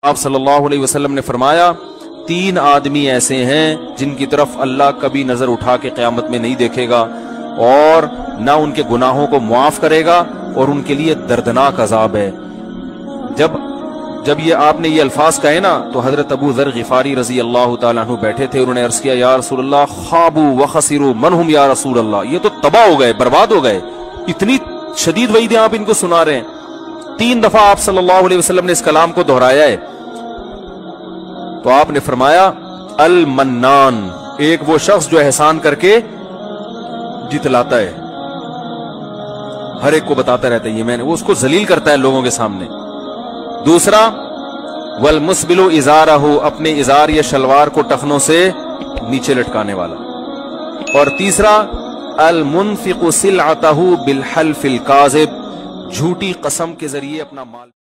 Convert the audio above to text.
आप सल्लल्लाहु अलैहि वसल्लम ने फरमाया, 3 आदमी ऐसे हैं जिनकी तरफ अल्लाह कभी नजर उठा के क़यामत में नहीं देखेगा और ना उनके गुनाहों को मुआफ करेगा और उनके लिए दर्दनाक अजाब है। जब ये आपने ये अल्फाज कहे ना, तो हजरत अबू ज़र गिफारी रजी अल्लाह तआला अन्हु बैठे थे। उन्होंने अर्ज किया, या रसूलल्लाह खाबू व खसिरू मनहुम या रसूल अल्लाह, ये तो तबाह हो गए, बर्बाद हो गए। इतनी शदीद वईदें आप इनको सुना रहे हैं। 3 दफा आप सल्लल्लाहु अलैहि वसल्लम ने इस कलाम को दोहराया है। तो आपने फरमाया, अल मन्नान, एक वो शख्स जो एहसान करके जितलाता है, हर एक को बताता रहता है ये मैंने, वो उसको जलील करता है लोगों के सामने। दूसरा, वल मुस्बिलु इजारहु, अपने इजार या शलवार को टखनों से नीचे लटकाने वाला। और तीसरा, अल मुनफिकु सिलअतहु बिल हल्फिल काज़िब, झूठी कसम के जरिए अपना माल